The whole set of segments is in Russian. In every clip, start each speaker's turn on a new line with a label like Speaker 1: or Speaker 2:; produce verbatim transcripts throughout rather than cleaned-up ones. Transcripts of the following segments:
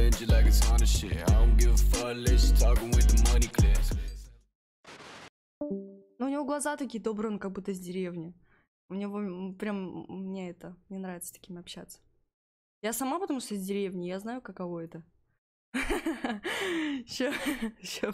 Speaker 1: bend you like it's on the shit. I don't give a fuck, let's talking with the money clips.
Speaker 2: Ну, у него глаза такие добрые, он как будто с деревни. У него прям, мне это, мне нравится с такими общаться. Я сама, потому что из деревни, я знаю, каково это. Ща, ща.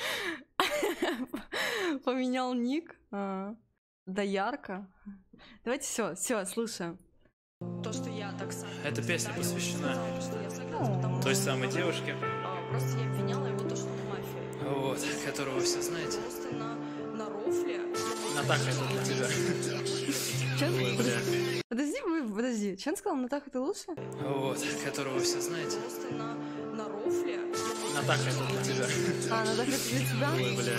Speaker 2: Поменял ник. Да ярко. Давайте все, все, слушаем. То, что я так сам.
Speaker 3: Эта песня посвящена той самой девушке.
Speaker 2: Просто я обвиняла его то, что он мафия.
Speaker 3: Вот, которого вы все знаете.
Speaker 2: Просто на, на рофле.
Speaker 3: Натаха, это для тебя. Ой, бля.
Speaker 2: Подожди, подожди. Че он сказал? Натаха, ты лучше?
Speaker 3: Вот, которого вы все знаете.
Speaker 2: Просто на, на рофле.
Speaker 3: Натаха, это для тебя.
Speaker 2: А, Натаха, это для тебя?
Speaker 3: Ой, бля.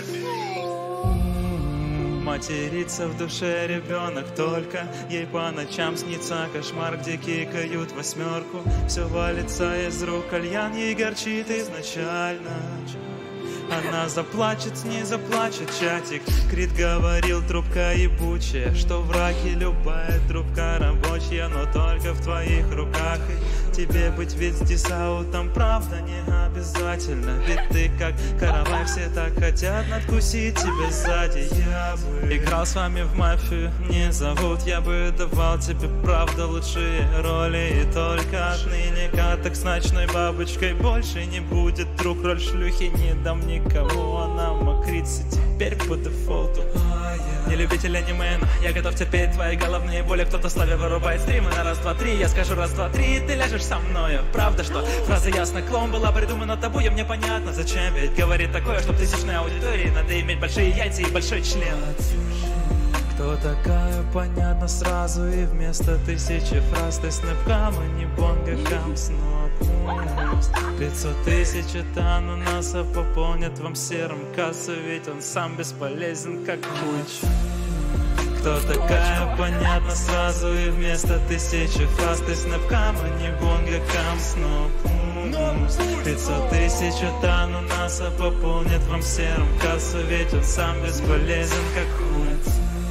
Speaker 3: Матерится в душе ребенок только. Ей по ночам снится кошмар, где кикают восьмерку. Все валится из рук, кальян ей горчит изначально. Она заплачет, с ней заплачет чатик. Крит говорил, трубка ебучая, что в раке любая трубка рабочая, но только в твоих руках. И тебе быть ведь с дисаутом правда не обязательно. Ведь ты как каравай, все так хотят надкусить тебя сзади. Я бы играл с вами в мафию, не зовут. Я бы давал тебе правда лучшие роли. И только отныне каток с ночной бабочкой больше не будет. Друг, роль шлюхи не дам никому, она мокрится теперь по дефолту. Не любитель аниме, но я готов терпеть твои головные боли. Кто-то славе вырубает стримы на раз, два, три. Я скажу раз, два, три, и ты ляжешь со мною. Правда, что фраза ясна, клоун была придумана тобой, и мне понятно, зачем ведь говорит такое, чтоб тысячной аудитории надо иметь большие яйца и большой член. Кто такая, понятно сразу, и вместо тысячи фраз ты снэпкам, а не бонга хам сноп. Пятьсот тысяч это ананасов пополнит вам серым кассу, ведь он сам бесполезен как хуч. Кто такая, понятно сразу, и вместо тысячи фраз ты снэпкам, а не бонга хам сноп. Пятьсот тысяч это ананасов пополнит вам серым кассу, ведь он сам бесполезен как хуч.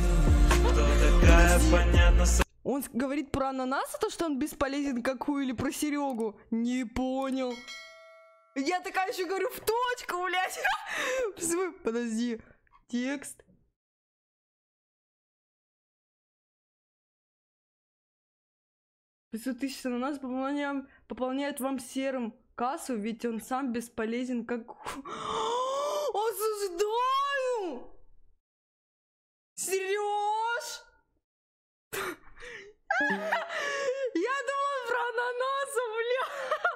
Speaker 3: Понятно.
Speaker 2: Он говорит про ананаса, то, что он бесполезен какую, или про Серегу? Не понял. Я такая еще говорю в точку, блядь. Подожди. Текст. пятьсот тысяч ананас пополняем, пополняет вам серым кассу, ведь он сам бесполезен как... Осуждаю! Сереж! Я думала про ананаса, бля.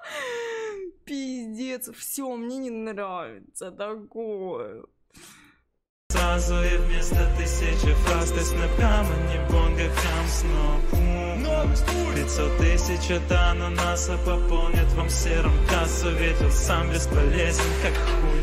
Speaker 2: Пиздец, все, мне не нравится такое.
Speaker 3: Сразу и вместо тысячи фраз ты снэпкам, а не бонга хам сноп. Пятьсот тысяч это ананаса пополнит вам серым кассу, ведь он сам бесполезен как хуй.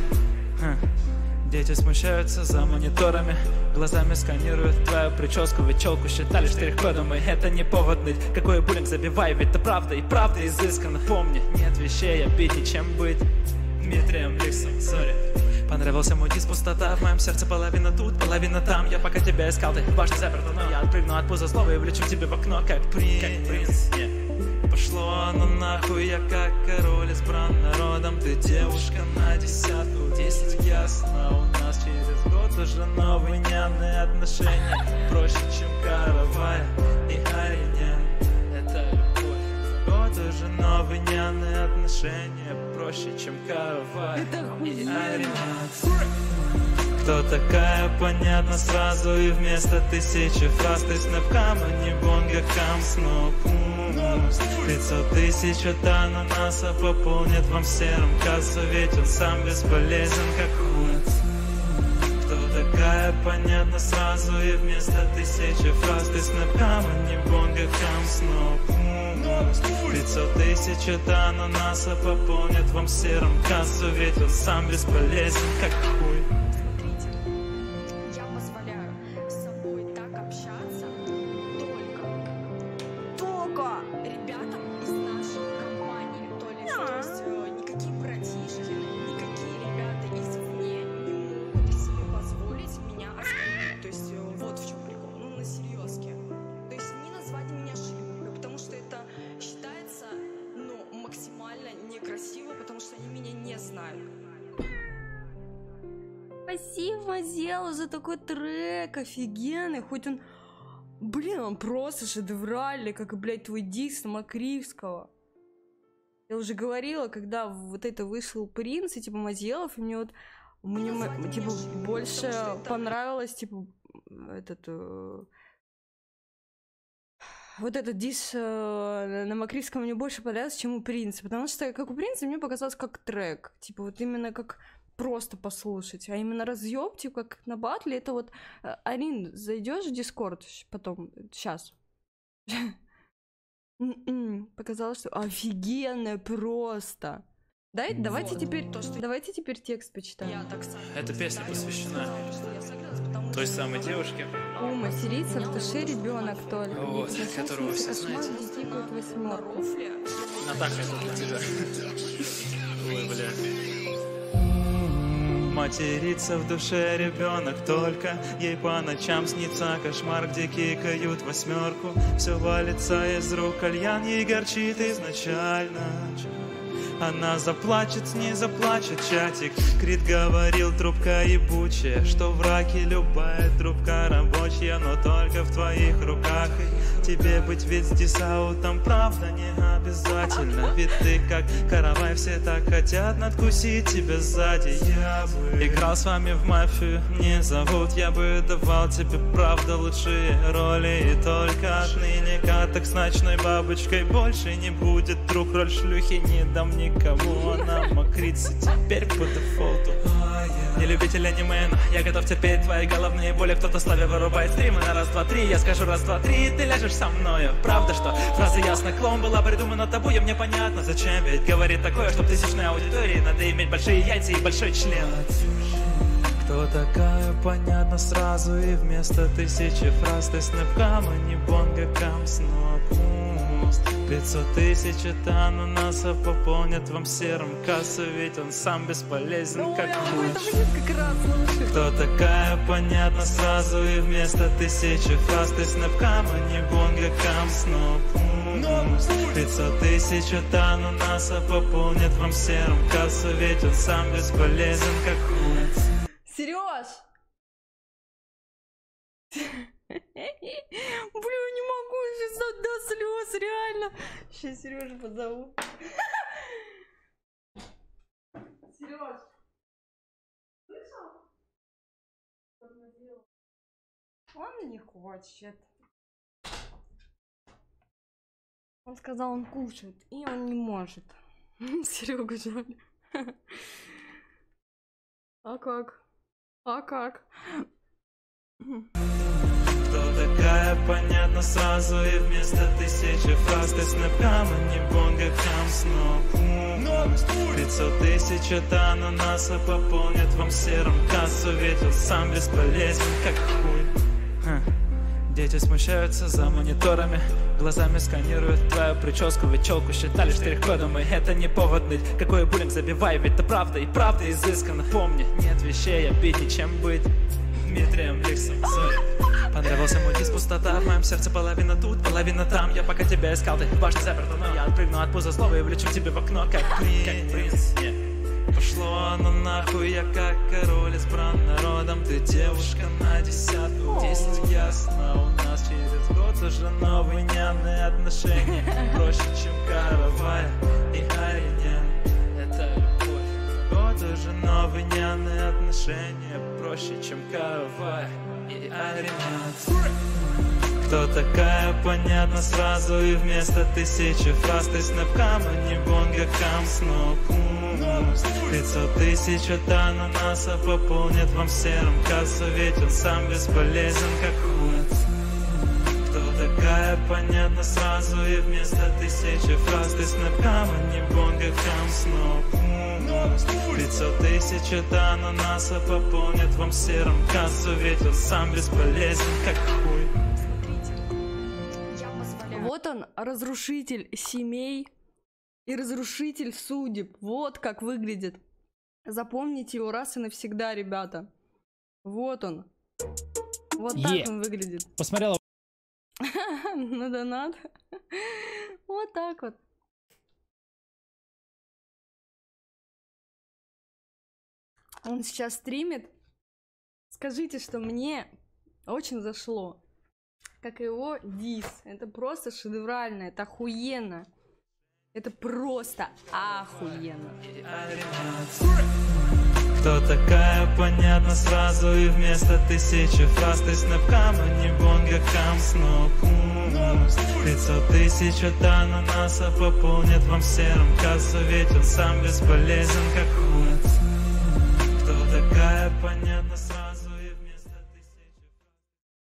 Speaker 3: Дети смущаются за мониторами, глазами сканируют твою прическу, ведь челку считали штрих-кодом, и это не повод ныть. Какой буллинг забивай, ведь это правда, и правда изысканно. Помни, нет вещей обиднее, чем быть Дмитрием Ликсом, сори. Понравился мой диск, пустота в моем сердце, половина тут, половина там. Я пока тебя искал, ты в башне заперта, но я отпрыгну от пуза слова и влечу тебе в окно, как принц, как принц. Нет. Пошло оно нахуй, я как король избран народом. Ты девушка на десятку, десять ясно. У нас через год уже новые нянные отношения. Проще, чем каравай и ареня. Это любовь. Год уже новые нянные отношения. Проще, чем каравай и ареня. Кто такая, понятно сразу, и вместо тысячи фраз ты снэпкам, а не бонга хам сноп. Пятьсот тысяч это ананаса пополнит вам серым кассу, ведь он сам бесполезен как хуй. Кто такая, понятно сразу, и вместо тысячи фраз ты снэпкам, а не бонга хам сноп. Пятьсот тысяч это ананаса пополнит вам серым кассу, ведь он сам бесполезен как хуй.
Speaker 2: Некрасиво, знает. Спасибо, Мазела, за такой трек, офигенный, хоть он, блин, он просто шедевральный, как и, блядь, твой диск Макривского. Я уже говорила, когда вот это вышел Принц, и, типа, Мазелов, и мне вот, мне, типа, больше понравилось, типа, этот, э, вот этот дис э, на Макривском мне больше понравился, чем у Принца, потому что, как у Принца, мне показалось как трек, типа, вот именно как просто послушать, а именно разъёб, типа, как на батле, это вот, Арин, зайдешь в Дискорд потом, сейчас. Показалось, что офигенно просто. Дай, давайте теперь то, что... Давайте теперь текст почитаем.
Speaker 3: Эта песня посвящена той самой девушке.
Speaker 2: У материться в душе ребенок только.
Speaker 3: Вот, которого все знаете. Натаха, это для тебя. Ой, бля. Матерится в душе ребенок только, ей по ночам снится кошмар, где кикают восьмерку. Все валится из рук, кальян ей горчит изначально. Она заплачет, не заплачет чатик. Крит говорил, трубка ебучая, что в раке любая трубка рабочая, но только в твоих руках. И тебе быть ведь с дисаутом, правда, не обязательно. Ведь ты как каравай, все так хотят надкусить тебя сзади. Я бы играл с вами в мафию, не зовут, я бы давал тебе, правда, лучшие роли. И только отныне каток с ночной бабочкой больше не будет. Друг, роль шлюхи не дам никому, она мокрится теперь по дефолту. Не любитель аниме, но я готов терпеть твои головные боли. Кто-то славе вырубает стримы на раз, два, три. Я скажу раз, два, три, и ты ляжешь со мною. Правда, что фраза ясна, клоун была придумана тобой, и мне понятно, зачем ведь говорит такое, чтоб тысячной аудитории надо иметь большие яйца и большой член. Кто такая, понятно сразу, и вместо тысячи фраз ты снэпкам, а не бонгакам сноп. Пятьсот тысяч это ананасов пополнят вам серым кассу, ведь он сам бесполезен, как ключ. Кто такая, понятно сразу, и вместо тысячи фраз ты снэпкам, а не бонгакам сноп. Пятьсот тысяч это ананасов пополнят вам серым кассу, ведь он сам бесполезен, как ключ.
Speaker 2: Серёж! Блин, не могу сейчас до слез, реально. Сейчас Сережу позову. Сереж, слышал? Он не хочет. Он сказал, он кушает, и он не может. Серегу жаль. А как? А как?
Speaker 3: Кто такая, понятно сразу, и вместо тысячи фраз ты снэпкам, а не бонгакам сноп. Пятьсот тысяч это ананаса пополнят вам серым кассу, ведь он сам бесполезен, как хуй. Ха. Дети смущаются за мониторами, глазами сканируют твою прическу, ведь челку считали штрих-кодом, и это не повод ныть. Какой буллинг, забивай, ведь это правда, и правда изысканно. Помни, нет вещей обиднее, чем быть Дмитрием Ликсом. Понравился мой диск, пустота в моем сердце, половина тут, половина там. Я пока тебя искал, ты в башне заперта, но я отпрыгну от пуза слова и влечу к тебе в окно, как принц, как принц. Yeah. Пошло оно нахуй, я как король избран народом. Ты девушка на десятку, десять ясно. У нас через год уже новые нянные отношения. Проще, чем каравай и Аринян. Это любовь. Год уже новые нянные отношения. Проще, чем каравай и Аринян. Кто такая, понятно сразу, и вместо тысячи фраз ты снэпкам, а не бонгакам сноп. Пятьсот тысяч это ананаса пополнят вам серым кассу, ведь он сам бесполезен, как хуй. Кто такая, понятно сразу, и вместо тысячи фраз ты снэпкам, а не бонгакам сноп. Пятьсот тысяч это ананаса пополнят вам серым кассу, ведь он сам бесполезен, как хуй.
Speaker 2: Вот он, разрушитель семей и разрушитель судеб. Вот как выглядит. Запомните его раз и навсегда, ребята. Вот он. Вот так он выглядит.
Speaker 4: Посмотрела.
Speaker 2: Ну да надо. Вот так вот. Он сейчас стримит. Скажите, что мне очень зашло. Как и его дис. Это просто шедеврально, это охуенно. Это просто охуенно.
Speaker 3: Кто такая, понятно сразу. И вместо тысячи фраз ты снэпкам, а не бонга кам сноп. Пятьсот тысяч от ананаса пополнит вам серым кассу, ведь он сам бесполезен, как хуй. Кто такая, понятно сразу.